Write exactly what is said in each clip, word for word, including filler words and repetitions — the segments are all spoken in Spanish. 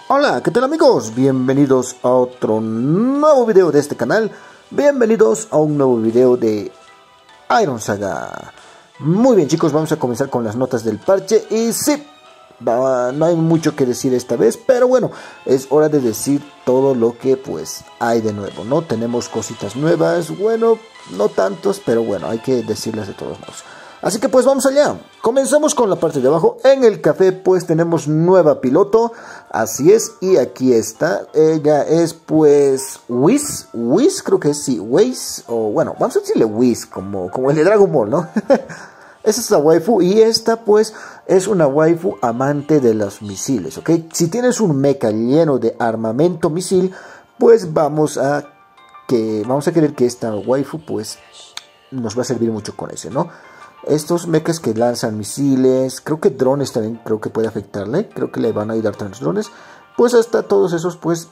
Hola, ¿qué tal amigos? Bienvenidos a otro nuevo video de este canal. Bienvenidos a un nuevo video de Iron Saga. Muy bien chicos, vamos a comenzar con las notas del parche. Y sí, va, no hay mucho que decir esta vez, pero bueno, es hora de decir todo lo que pues hay de nuevo, ¿no? Tenemos cositas nuevas, bueno, no tantos, pero bueno, hay que decirlas de todos modos. Así que pues vamos allá. Comenzamos con la parte de abajo. En el café pues tenemos nueva piloto. Así es. Y aquí está. Ella es pues Whis. Whis creo que es sí. Whis. O bueno, vamos a decirle Whis. Como, como el de Dragon Ball, ¿no? Esa es la waifu. Y esta pues es una waifu amante de los misiles. ¿Ok? Si tienes un mecha lleno de armamento misil. Pues vamos a, que, vamos a querer que esta waifu pues nos va a servir mucho con ese, ¿no? Estos mechas que lanzan misiles, creo que drones también creo que puede afectarle, creo que le van a ayudar a los drones, pues hasta todos esos pues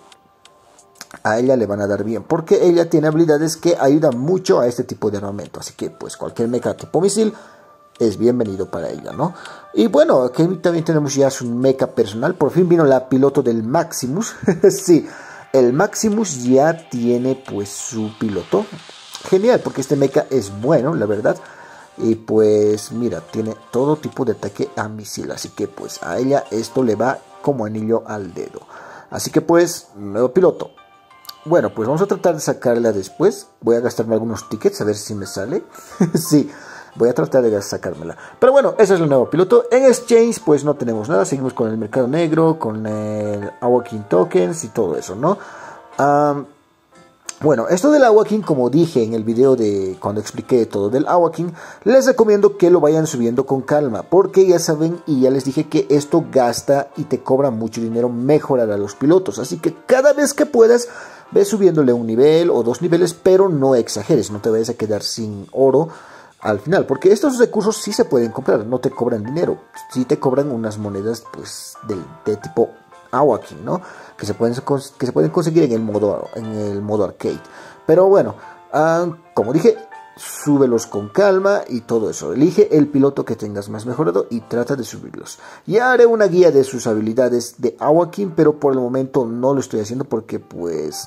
a ella le van a dar bien, porque ella tiene habilidades que ayudan mucho a este tipo de armamento, así que pues cualquier mecha tipo misil es bienvenido para ella, ¿no? Y bueno, aquí también tenemos ya su mecha personal, por fin vino la piloto del Maximus, sí, el Maximus ya tiene pues su piloto, genial, porque este mecha es bueno, la verdad. Y pues mira, tiene todo tipo de ataque a misil, así que pues a ella esto le va como anillo al dedo. Así que pues, nuevo piloto. Bueno, pues vamos a tratar de sacarla después. Voy a gastarme algunos tickets a ver si me sale. Sí, voy a tratar de sacármela. Pero bueno, ese es el nuevo piloto. En Exchange pues no tenemos nada, seguimos con el mercado negro, con el Awaken Tokens y todo eso, ¿no? Um, Bueno, esto del Awaken, como dije en el video de cuando expliqué todo del Awaken, les recomiendo que lo vayan subiendo con calma, porque ya saben y ya les dije que esto gasta y te cobra mucho dinero mejorar a los pilotos, así que cada vez que puedas, ve subiéndole un nivel o dos niveles, pero no exageres, no te vayas a quedar sin oro al final, porque estos recursos sí se pueden comprar, no te cobran dinero, sí te cobran unas monedas pues de, de tipo Awaken, ¿no? Que se pueden que se pueden conseguir en el modo en el modo arcade. Pero bueno, uh, como dije, súbelos con calma y todo eso. Elige el piloto que tengas más mejorado y trata de subirlos. Ya haré una guía de sus habilidades de Awaken, pero por el momento no lo estoy haciendo porque pues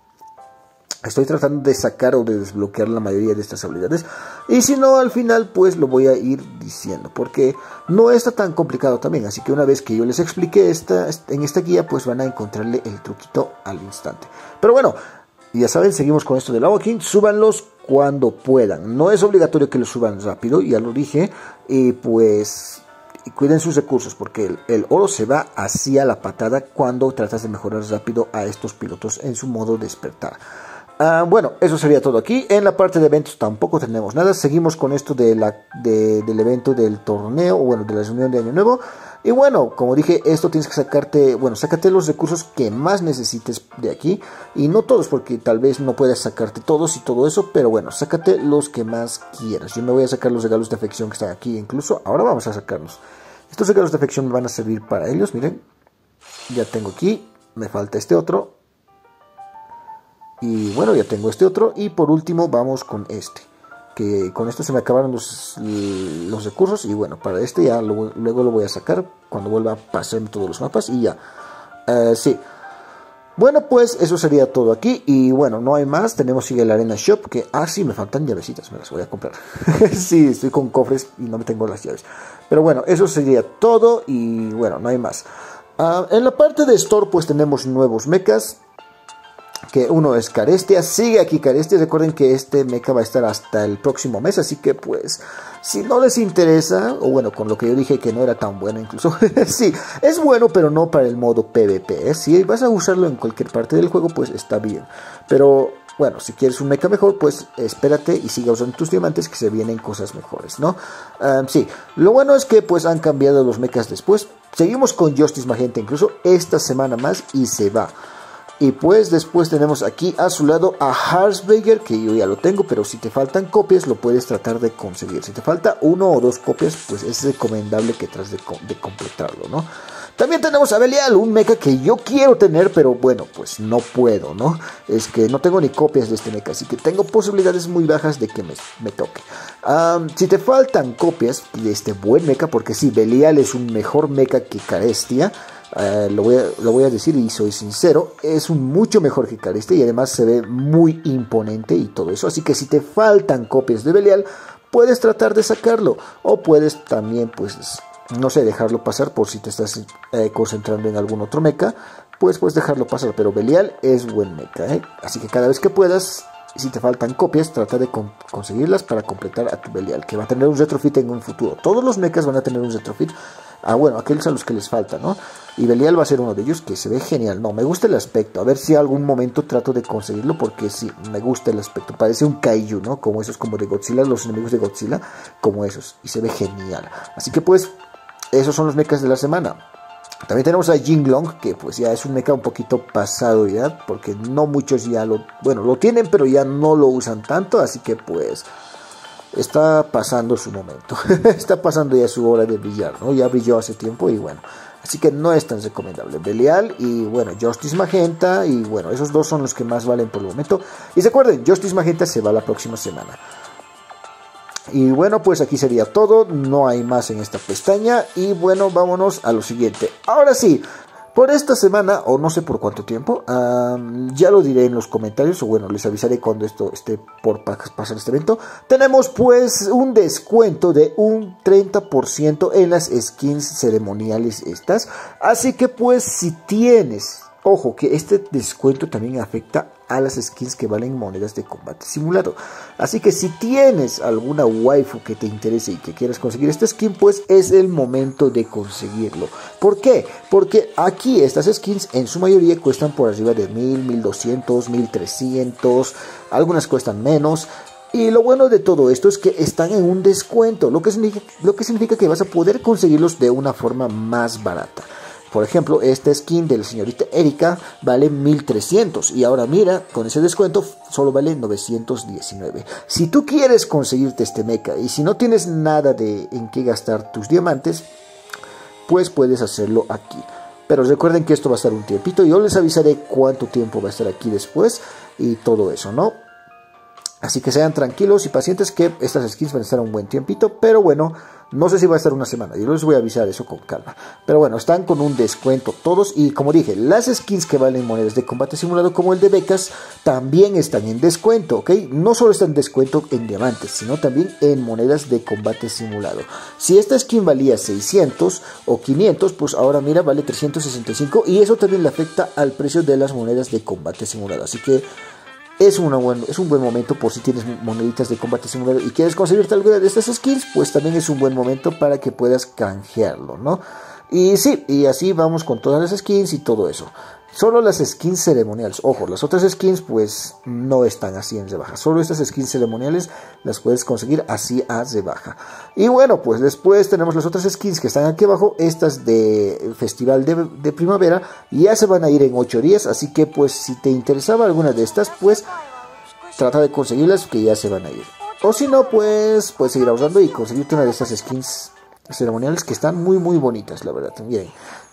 estoy tratando de sacar o de desbloquear la mayoría de estas habilidades. Y si no, al final pues lo voy a ir diciendo. Porque no está tan complicado también. Así que una vez que yo les explique esta, en esta guía, pues van a encontrarle el truquito al instante. Pero bueno, ya saben, seguimos con esto del Awaken. Súbanlos cuando puedan. No es obligatorio que los suban rápido, ya lo dije. Y pues y cuiden sus recursos, porque el, el oro se va hacia la patada cuando tratas de mejorar rápido a estos pilotos en su modo despertar. Uh, bueno, eso sería todo aquí. En la parte de eventos tampoco tenemos nada. Seguimos con esto de la, de, del evento del torneo, o bueno, de la reunión de Año Nuevo. Y bueno, como dije, esto tienes que sacarte, bueno, sácate los recursos que más necesites de aquí. Y no todos, porque tal vez no puedas sacarte todos y todo eso. Pero bueno, sácate los que más quieras. Yo me voy a sacar los regalos de afección que están aquí. Incluso ahora vamos a sacarlos. Estos regalos de afección me van a servir para ellos, miren. Ya tengo aquí, me falta este otro. Y bueno, ya tengo este otro. Y por último vamos con este. Que con esto se me acabaron los, los recursos. Y bueno, para este ya lo, luego lo voy a sacar cuando vuelva a pasarme todos los mapas. Y ya. Uh, sí. Bueno, pues eso sería todo aquí. Y bueno, no hay más. Tenemos sigue el Arena Shop. Que, ah, sí, me faltan llavecitas. Me las voy a comprar. Sí, estoy con cofres y no me tengo las llaves. Pero bueno, eso sería todo. Y bueno, no hay más. Uh, en la parte de Store pues tenemos nuevos mechas. Que uno es Carestia, sigue aquí Carestia, recuerden que este mecha va a estar hasta el próximo mes, así que pues, si no les interesa, o bueno, con lo que yo dije que no era tan bueno incluso, sí, es bueno, pero no para el modo PvP, ¿eh? Si vas a usarlo en cualquier parte del juego, pues está bien, pero bueno, si quieres un mecha mejor, pues espérate y siga usando tus diamantes que se vienen cosas mejores, ¿no? Um, sí, lo bueno es que pues han cambiado los mechas después, seguimos con Justice Magenta incluso esta semana más y se va. Y pues después tenemos aquí a su lado a Harsberger, que yo ya lo tengo, pero si te faltan copias lo puedes tratar de conseguir. Si te falta uno o dos copias, pues es recomendable que trates de, de completarlo, ¿no? También tenemos a Belial, un mecha que yo quiero tener, pero bueno, pues no puedo, ¿no? Es que no tengo ni copias de este mecha, así que tengo posibilidades muy bajas de que me, me toque. Um, si te faltan copias de este buen mecha, porque sí, Belial es un mejor mecha que Carestia, Uh, lo, voy a, lo voy a decir y soy sincero, es un mucho mejor que Caliste y además se ve muy imponente y todo eso. Así que si te faltan copias de Belial, puedes tratar de sacarlo, o puedes también, pues, no sé, dejarlo pasar por si te estás eh, concentrando en algún otro mecha, pues puedes dejarlo pasar. Pero Belial es buen mecha, ¿eh? Así que cada vez que puedas, si te faltan copias, trata de con conseguirlas para completar a tu Belial, que va a tener un retrofit en un futuro. Todos los mechas van a tener un retrofit. Ah, bueno, aquellos a los que les falta, ¿no? Y Belial va a ser uno de ellos, que se ve genial. No, me gusta el aspecto. A ver si algún momento trato de conseguirlo, porque sí, me gusta el aspecto. Parece un kaiju, ¿no? Como esos, como de Godzilla, los enemigos de Godzilla, como esos. Y se ve genial. Así que pues, esos son los mechas de la semana. También tenemos a Jinglong, que pues ya es un mecha un poquito pasado ya, porque no muchos ya lo, bueno, lo tienen, pero ya no lo usan tanto, así que pues está pasando su momento, está pasando ya su hora de brillar, ¿no? Ya brilló hace tiempo y bueno, así que no es tan recomendable. Belial y bueno, Justice Magenta, y bueno, esos dos son los que más valen por el momento. Y recuerden, Justice Magenta se va la próxima semana. Y bueno, pues aquí sería todo, no hay más en esta pestaña. Y bueno, vámonos a lo siguiente. Ahora sí, por esta semana, o no sé por cuánto tiempo, um, ya lo diré en los comentarios, o bueno, les avisaré cuando esto esté por pasar este evento. Tenemos pues un descuento de un treinta por ciento en las skins ceremoniales estas. Así que pues si tienes, ojo que este descuento también afecta a las skins que valen monedas de combate simulado. Así que si tienes alguna waifu que te interese y que quieras conseguir esta skin, pues es el momento de conseguirlo. ¿Por qué? Porque aquí estas skins en su mayoría cuestan por arriba de mil, mil doscientos, mil trescientos, algunas cuestan menos. Y lo bueno de todo esto es que están en un descuento, lo que significa, lo que significa que vas a poder conseguirlos de una forma más barata. Por ejemplo, esta skin de la señorita Erika vale mil trescientos y ahora mira, con ese descuento solo vale novecientos diecinueve. Si tú quieres conseguirte este mecha y si no tienes nada de en qué gastar tus diamantes, pues puedes hacerlo aquí. Pero recuerden que esto va a estar un tiempito y yo les avisaré cuánto tiempo va a estar aquí después y todo eso, ¿no? Así que sean tranquilos y pacientes que estas skins van a estar un buen tiempito, pero bueno, no sé si va a estar una semana, yo les voy a avisar eso con calma. Pero bueno, están con un descuento todos y como dije, las skins que valen monedas de combate simulado como el de becas también están en descuento, ¿ok? No solo están en descuento en diamantes, sino también en monedas de combate simulado. Si esta skin valía seiscientos o quinientos, pues ahora mira, vale trescientos sesenta y cinco y eso también le afecta al precio de las monedas de combate simulado. Así que Es, una buen, es un buen momento por si tienes moneditas de combate simulado y quieres conseguirte alguna de estas skins, pues también es un buen momento para que puedas canjearlo, ¿no? Y sí, y así vamos con todas las skins y todo eso. Solo las skins ceremoniales, ojo, las otras skins pues no están así en rebaja. Solo estas skins ceremoniales las puedes conseguir así a rebaja. Y bueno, pues después tenemos las otras skins que están aquí abajo. Estas de Festival de, de Primavera ya se van a ir en ocho días. Así que pues si te interesaba alguna de estas, pues trata de conseguirlas que ya se van a ir. O si no, pues puedes seguir ahorrando y conseguirte una de estas skins ceremoniales que están muy muy bonitas, la verdad. Miren.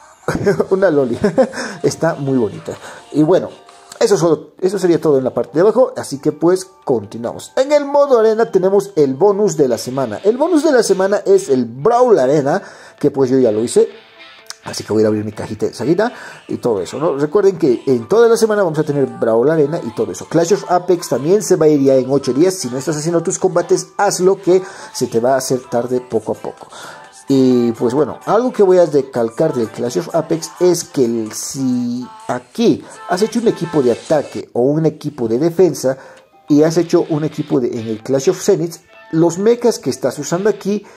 Una loli. Está muy bonita. Y bueno, eso, solo, eso sería todo en la parte de abajo. Así que pues continuamos. En el modo arena tenemos el bonus de la semana. El bonus de la semana es el Brawl Arena, que pues yo ya lo hice. Así que voy a abrir mi cajita de salida y todo eso, ¿no? Recuerden que en toda la semana vamos a tener Brawl Arena y todo eso. Clash of Apex también se va a ir ya en ocho días. Si no estás haciendo tus combates, hazlo, que se te va a hacer tarde poco a poco. Y pues bueno, algo que voy a recalcar del Clash of Apex es que si aquí has hecho un equipo de ataque o un equipo de defensa y has hecho un equipo de, en el Clash of Zenith, los mechas que estás usando aquí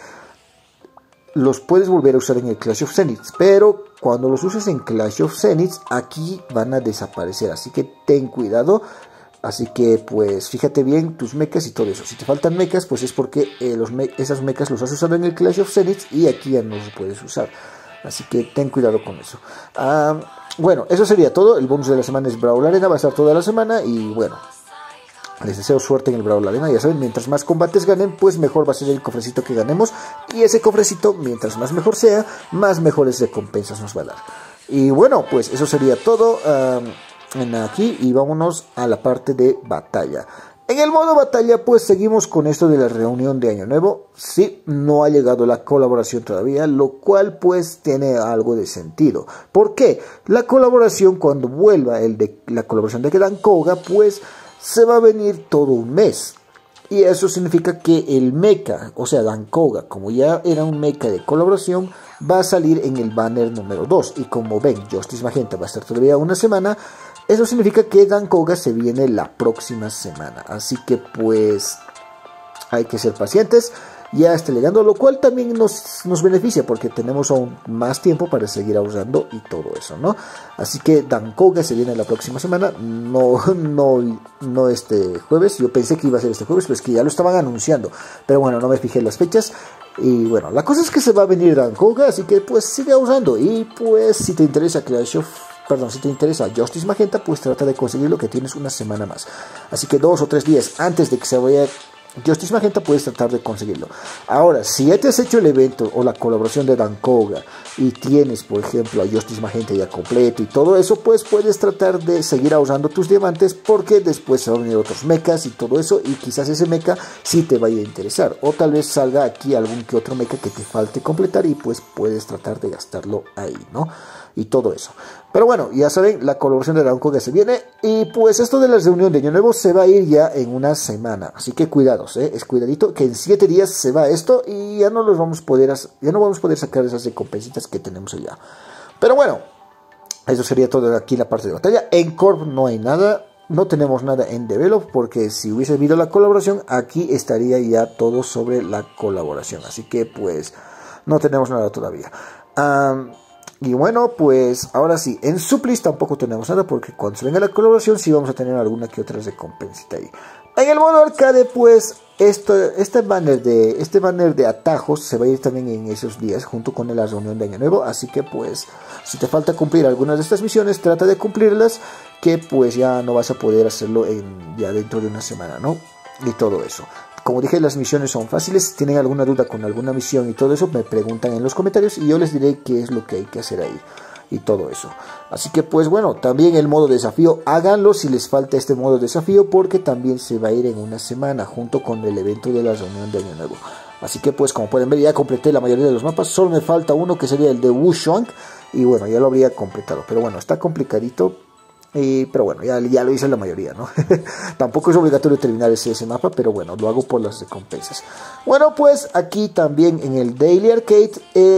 los puedes volver a usar en el Clash of Zenith, pero cuando los uses en Clash of Zenith aquí van a desaparecer, así que ten cuidado. Así que pues fíjate bien tus mechas y todo eso. Si te faltan mechas, pues es porque eh, los me esas mechas los has usado en el Clash of Zenith y aquí ya no los puedes usar. Así que ten cuidado con eso. Uh, bueno, eso sería todo. El bonus de la semana es Brawl Arena. Va a estar toda la semana y bueno, les deseo suerte en el Brawl Arena. Ya saben, mientras más combates ganen, pues mejor va a ser el cofrecito que ganemos. Y ese cofrecito, mientras más mejor sea, más mejores recompensas nos va a dar. Y bueno, pues eso sería todo. Uh, En aquí y vámonos a la parte de batalla. En el modo batalla, pues seguimos con esto de la reunión de Año Nuevo. Sí, no ha llegado la colaboración todavía, lo cual pues tiene algo de sentido. ¿Por qué? La colaboración, cuando vuelva el de la colaboración de Dan Koga, pues se va a venir todo un mes. Y eso significa que el mecha, o sea, Dan Koga, como ya era un mecha de colaboración, va a salir en el banner número dos. Y como ven, Justice Magenta va a estar todavía una semana. Eso significa que Dan Koga se viene la próxima semana. Así que pues hay que ser pacientes. Ya está llegando, lo cual también nos, nos beneficia porque tenemos aún más tiempo para seguir usando y todo eso, ¿no? Así que Dan Koga se viene la próxima semana, no, no, no este jueves. Yo pensé que iba a ser este jueves, pero es que ya lo estaban anunciando. Pero bueno, no me fijé en las fechas. Y bueno, la cosa es que se va a venir Dan Koga, así que pues sigue usando. Y pues si te interesa Clash of... Perdón, si te interesa Justice Magenta, pues trata de conseguirlo, que tienes una semana más. Así que dos o tres días antes de que se vaya Justice Magenta puedes tratar de conseguirlo. Ahora, si ya te has hecho el evento o la colaboración de Dan Koga y tienes, por ejemplo, a Justice Magenta ya completo y todo eso, pues puedes tratar de seguir ahorrando tus diamantes, porque después se van a venir otros mechas y todo eso, y quizás ese mecha sí te vaya a interesar. O tal vez salga aquí algún que otro mecha que te falte completar y pues puedes tratar de gastarlo ahí, ¿no? Y todo eso. Pero bueno, ya saben, la colaboración de Dan Koga se viene. Y pues esto de la reunión de Año Nuevo se va a ir ya en una semana. Así que cuidados, ¿eh? Es cuidadito, que en siete días se va esto y ya no los vamos a poder, ya no vamos a poder sacar esas recompensitas que tenemos allá. Pero bueno, eso sería todo aquí la parte de batalla. En Corp no hay nada. No tenemos nada en Develop, porque si hubiese habido la colaboración, aquí estaría ya todo sobre la colaboración. Así que pues no tenemos nada todavía. Um, Y bueno, pues ahora sí, en Supplies tampoco tenemos nada, porque cuando se venga la colaboración sí vamos a tener alguna que otra recompensita ahí. En el modo arcade, pues esto, este, banner de, este banner de atajos se va a ir también en esos días, junto con la reunión de Año Nuevo. Así que pues, si te falta cumplir algunas de estas misiones, trata de cumplirlas, que pues ya no vas a poder hacerlo en, ya dentro de una semana, ¿no? Y todo eso. Como dije, las misiones son fáciles. Si tienen alguna duda con alguna misión y todo eso, me preguntan en los comentarios y yo les diré qué es lo que hay que hacer ahí y todo eso. Así que pues bueno, también el modo desafío, háganlo si les falta este modo desafío, porque también se va a ir en una semana junto con el evento de la reunión de Año Nuevo. Así que pues, como pueden ver, ya completé la mayoría de los mapas. Solo me falta uno, que sería el de Wushang, y bueno, ya lo habría completado. Pero bueno, está complicadito. Y, pero bueno, ya, ya lo hice la mayoría, ¿no? Tampoco es obligatorio terminar ese, ese mapa, pero bueno, lo hago por las recompensas. Bueno, pues aquí también en el Daily Arcade,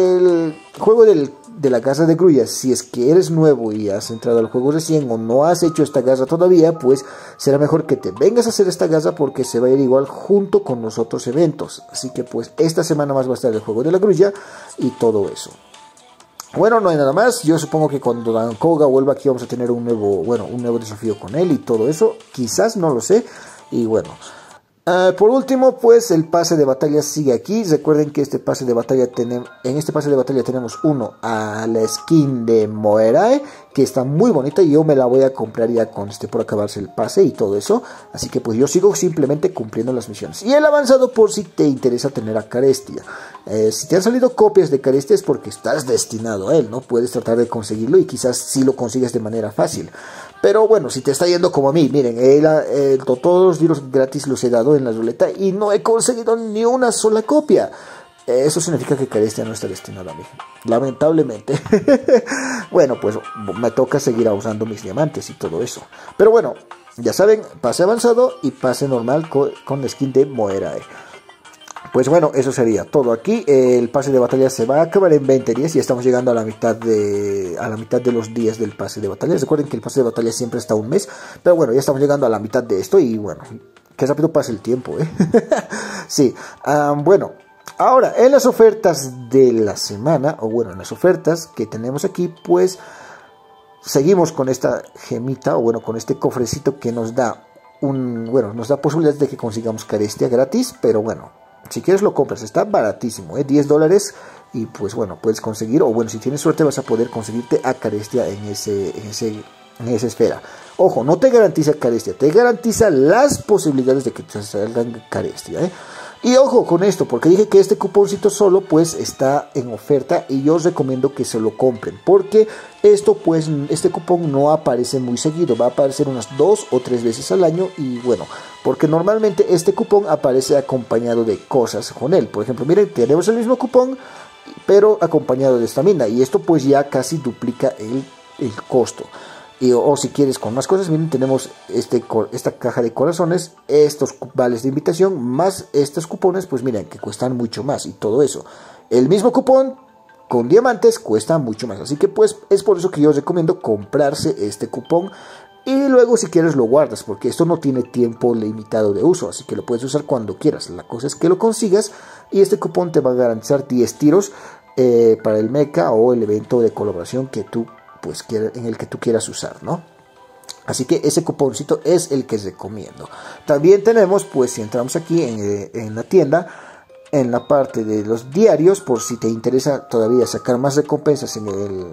el juego del, de la garra de grullas. Si es que eres nuevo y has entrado al juego recién o no has hecho esta garra todavía, pues será mejor que te vengas a hacer esta garra, porque se va a ir igual junto con los otros eventos. Así que pues esta semana más va a estar el juego de la grulla y todo eso. Bueno, no hay nada más. Yo supongo que cuando Dan Koga vuelva aquí vamos a tener un nuevo, bueno, un nuevo desafío con él y todo eso. Quizás, no lo sé. Y bueno, uh, por último, pues el pase de batalla sigue aquí. Recuerden que este pase de batalla tenemos, en este pase de batalla tenemos uno a la skin de Moirae, que está muy bonita, y yo me la voy a comprar ya con este por acabarse el pase y todo eso. Así que pues yo sigo simplemente cumpliendo las misiones. Y el avanzado, por si te interesa tener a Carestia. Eh, si te han salido copias de Carestia es porque estás destinado a él, ¿no? Puedes tratar de conseguirlo y quizás sí lo consigues de manera fácil. Pero bueno, si te está yendo como a mí, miren, él, eh, todos los tiros gratis los he dado en la ruleta y no he conseguido ni una sola copia. Eh, eso significa que Carestia no está destinado a mí, lamentablemente. Bueno, pues me toca seguir usando mis diamantes y todo eso. Pero bueno, ya saben, pase avanzado y pase normal con, con la skin de Moirae. Pues bueno, eso sería todo aquí. El pase de batalla se va a acabar en veinte días y estamos llegando a la mitad de a la mitad de los días del pase de batalla. Recuerden que el pase de batalla siempre está un mes, pero bueno, ya estamos llegando a la mitad de esto y bueno, qué rápido pasa el tiempo, ¿eh? Sí, um, bueno, ahora en las ofertas de la semana, o bueno, en las ofertas que tenemos aquí, pues seguimos con esta gemita, o bueno, con este cofrecito que nos da un, bueno, nos da posibilidades de que consigamos Carestia gratis, pero bueno, si quieres lo compras, está baratísimo, ¿eh? diez dólares y pues bueno, puedes conseguir, o bueno, si tienes suerte vas a poder conseguirte a Carestia en, ese, en, ese, en esa esfera. Ojo, no te garantiza Carestia, te garantiza las posibilidades de que te salgan Carestia, ¿eh? Y ojo con esto, porque dije que este cuponcito solo pues está en oferta y yo os recomiendo que se lo compren, porque esto pues este cupón no aparece muy seguido, va a aparecer unas dos o tres veces al año. Y bueno, porque normalmente este cupón aparece acompañado de cosas con él. Por ejemplo, miren, tenemos el mismo cupón pero acompañado de esta mina, y esto pues ya casi duplica el, el costo. Y, o, o si quieres con más cosas, miren, tenemos este, esta caja de corazones, estos vales de invitación, más estos cupones, pues miren, que cuestan mucho más. Y todo eso, el mismo cupón con diamantes cuesta mucho más. Así que pues es por eso que yo os recomiendo comprarse este cupón. Y luego si quieres lo guardas, porque esto no tiene tiempo limitado de uso, así que lo puedes usar cuando quieras. La cosa es que lo consigas, y este cupón te va a garantizar diez tiros eh, para el mecha o el evento de colaboración que tú pues en el que tú quieras usar, ¿no? Así que ese cuponcito es el que recomiendo. También tenemos, pues si entramos aquí en, en la tienda, en la parte de los diarios, por si te interesa todavía sacar más recompensas en el,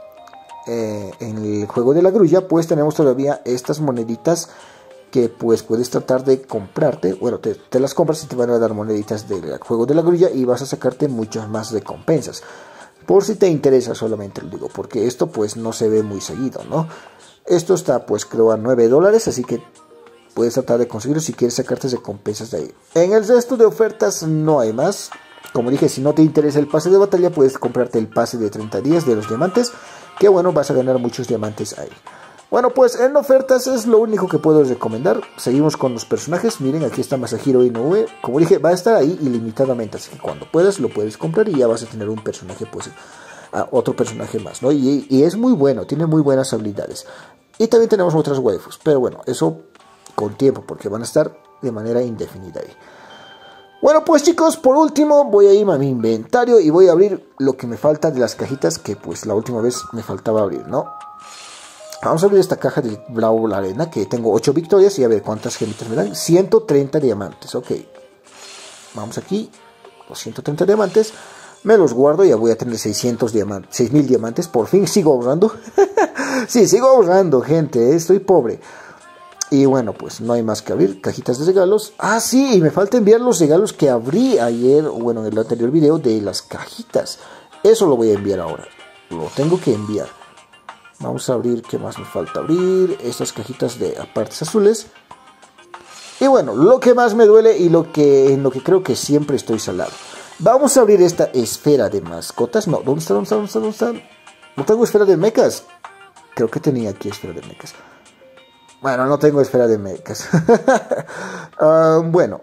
eh, en el juego de la grulla, pues tenemos todavía estas moneditas que pues puedes tratar de comprarte. Bueno, te, te las compras y te van a dar moneditas del juego de la grulla y vas a sacarte muchas más recompensas. Por si te interesa, solamente lo digo, porque esto pues no se ve muy seguido, ¿no? Esto está pues creo a nueve dólares, así que puedes tratar de conseguirlo si quieres sacarte recompensas de ahí. En el resto de ofertas no hay más. Como dije, si no te interesa el pase de batalla, puedes comprarte el pase de treinta días de los diamantes, que bueno, vas a ganar muchos diamantes ahí. Bueno, pues en ofertas es lo único que puedo recomendar. Seguimos con los personajes. Miren, aquí está Masahiro Inoue. Como dije, va a estar ahí ilimitadamente, así que cuando puedas lo puedes comprar y ya vas a tener un personaje, pues a otro personaje más, ¿no? Y, y es muy bueno, tiene muy buenas habilidades. Y también tenemos otras waifus, pero bueno, eso con tiempo, porque van a estar de manera indefinida ahí. Bueno, pues chicos, por último voy a irme a mi inventario y voy a abrir lo que me falta de las cajitas que pues la última vez me faltaba abrir, ¿no? Vamos a abrir esta caja de Brawl Arena, que tengo ocho victorias y a ver cuántas gemitas me dan. ciento treinta diamantes, ok. Vamos aquí, los ciento treinta diamantes. Me los guardo y ya voy a tener seiscientos diamantes, seis mil diamantes. Por fin sigo ahorrando. Sí, sigo ahorrando, gente, eh, estoy pobre. Y bueno, pues no hay más que abrir. Cajitas de regalos. Ah, sí, y me falta enviar los regalos que abrí ayer, bueno, en el anterior video de las cajitas. Eso lo voy a enviar ahora. Lo tengo que enviar. Vamos a abrir, ¿qué más me falta abrir? Estas cajitas de apartes azules. Y bueno, lo que más me duele y lo que, en lo que creo que siempre estoy salado. Vamos a abrir esta esfera de mascotas. No, ¿dónde está? ¿Dónde está? ¿Dónde está? ¿Dónde está? No tengo esfera de mechas. Creo que tenía aquí esfera de mechas. Bueno, no tengo esfera de mechas. uh, bueno.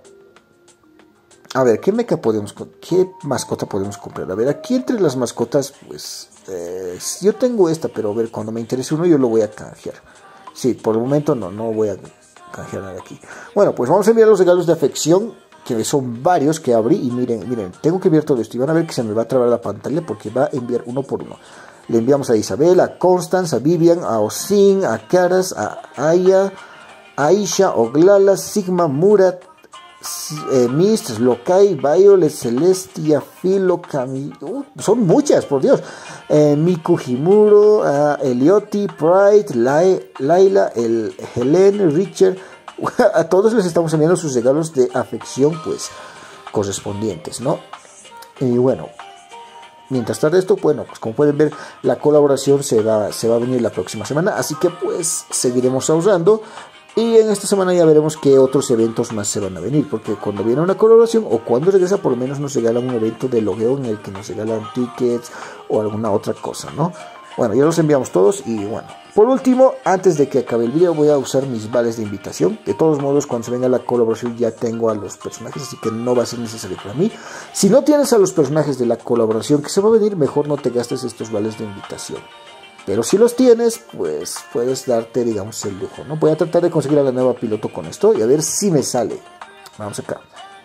A ver, ¿qué mecha podemos... ¿Qué mascota podemos comprar? A ver, aquí entre las mascotas, pues... Eh, yo tengo esta, pero a ver, cuando me interese uno yo lo voy a canjear. Sí, por el momento no, no voy a canjear nada aquí. Bueno, pues vamos a enviar los regalos de afección, que son varios que abrí. Y miren, miren, tengo que enviar todo esto. Y van a ver que se me va a trabar la pantalla porque va a enviar uno por uno. Le enviamos a Isabel, a Constance, a Vivian, a Osin, a Karas, a Aya, a Aisha, Oglala, Sigma, Murat, eh, Mist, Lokai, Violet, Celestia, Filo, Camille. Uh, son muchas, por Dios. Eh, Miku Himuro, uh, Elioti, Pride, Lai, Laila, el Helen, Richard. A todos les estamos enviando sus regalos de afección, pues, correspondientes, ¿no? Y bueno, mientras tanto esto, bueno, pues como pueden ver, la colaboración se va, se va a venir la próxima semana, así que pues seguiremos ahorrando. Y en esta semana ya veremos qué otros eventos más se van a venir, porque cuando viene una colaboración o cuando regresa, por lo menos nos regalan un evento de logueo en el que nos regalan tickets o alguna otra cosa, ¿no? Bueno, ya los enviamos todos. Y bueno, por último, antes de que acabe el video, voy a usar mis vales de invitación. De todos modos, cuando se venga la colaboración ya tengo a los personajes, así que no va a ser necesario para mí. Si no tienes a los personajes de la colaboración que se va a venir, mejor no te gastes estos vales de invitación. Pero si los tienes, pues puedes darte, digamos, el lujo, ¿no? Voy a tratar de conseguir a la nueva piloto con esto y a ver si me sale. Vamos acá.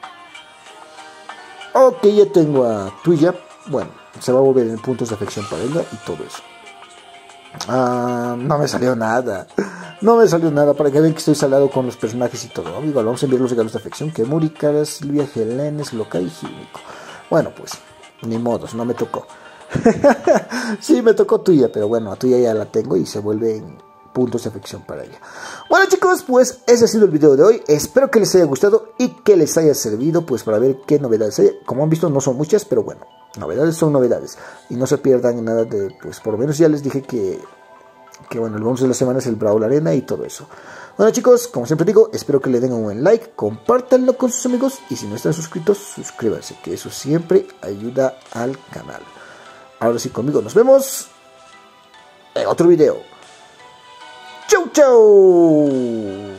Ok, ya tengo a Tuya. Bueno, se va a volver en puntos de afección para ella y todo eso. Ah, no me salió nada. No me salió nada, para que vean que estoy salado con los personajes y todo. Igual vamos a enviar los regalos de afección. Que Muri, Cara, Silvia, Helenes, Loca y Gímico. Bueno, pues, ni modos, no me tocó. Sí, me tocó Tuya, pero bueno, a Tuya ya la tengo y se vuelve en puntos de afección para ella. Bueno chicos, pues ese ha sido el video de hoy. Espero que les haya gustado y que les haya servido pues para ver qué novedades hay. Como han visto no son muchas, pero bueno, novedades son novedades. Y no se pierdan nada de, pues por lo menos ya les dije que, que bueno, el bonus de la semana es el Brawl Arena y todo eso. Bueno chicos, como siempre digo, espero que le den un buen like, compártanlo con sus amigos y si no están suscritos, suscríbanse, que eso siempre ayuda al canal. Ahora sí, conmigo nos vemos en otro video. ¡Chau, chau!